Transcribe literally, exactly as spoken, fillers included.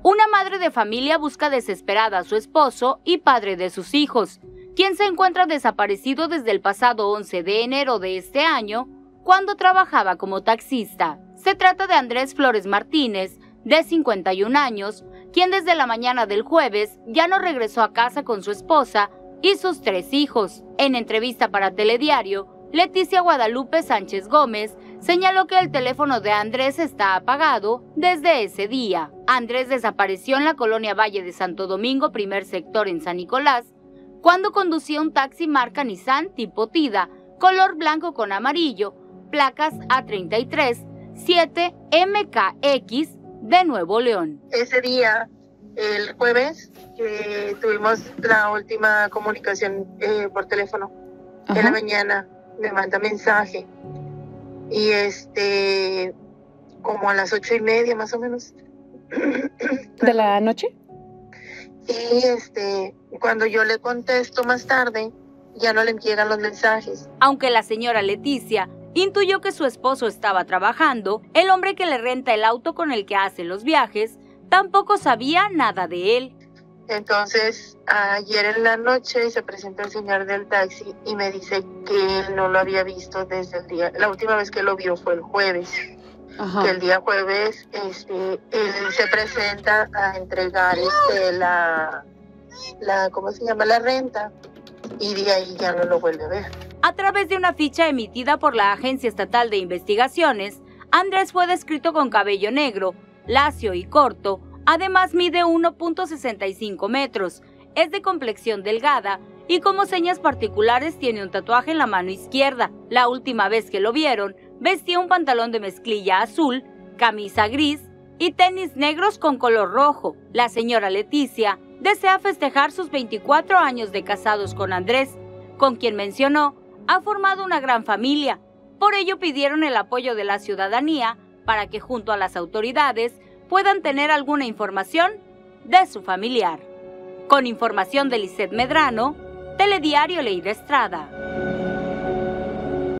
Una madre de familia busca desesperada a su esposo y padre de sus hijos, quien se encuentra desaparecido desde el pasado once de enero de este año, cuando trabajaba como taxista. Se trata de Andrés Flores Martínez, de cincuenta y un años, quien desde la mañana del jueves ya no regresó a casa con su esposa y sus tres hijos. En entrevista para Telediario, Leticia Guadalupe Sánchez Gómez señaló que el teléfono de Andrés está apagado desde ese día. Andrés desapareció en la colonia Valle de Santo Domingo, primer sector en San Nicolás, cuando conducía un taxi marca Nissan tipo Tida, color blanco con amarillo, placas A treinta y tres siete M K X de Nuevo León. Ese día, el jueves, que tuvimos la última comunicación eh, por teléfono, Ajá. en la mañana me manda mensaje y este, como a las ocho y media más o menos. ¿De la noche? Y este, cuando yo le contesto más tarde, ya no le llegan los mensajes. Aunque la señora Leticia intuyó que su esposo estaba trabajando, el hombre que le renta el auto con el que hace los viajes tampoco sabía nada de él. Entonces, ayer en la noche se presenta el señor del taxi y me dice que él no lo había visto desde el día, la última vez que lo vio fue el jueves. Ajá. Que el día jueves este, él se presenta a entregar este, la, la, ¿cómo se llama? La renta, y de ahí ya no lo vuelve a ver. A través de una ficha emitida por la Agencia Estatal de Investigaciones, Andrés fue descrito con cabello negro, lacio y corto. Además mide uno punto sesenta y cinco metros, es de complexión delgada y como señas particulares tiene un tatuaje en la mano izquierda. La última vez que lo vieron, vestía un pantalón de mezclilla azul, camisa gris y tenis negros con color rojo. La señora Leticia desea festejar sus veinticuatro años de casados con Andrés, con quien mencionó ha formado una gran familia. Por ello pidieron el apoyo de la ciudadanía para que junto a las autoridades puedan tener alguna información de su familiar. Con información de Lisset Medrano, Telediario Leida Estrada.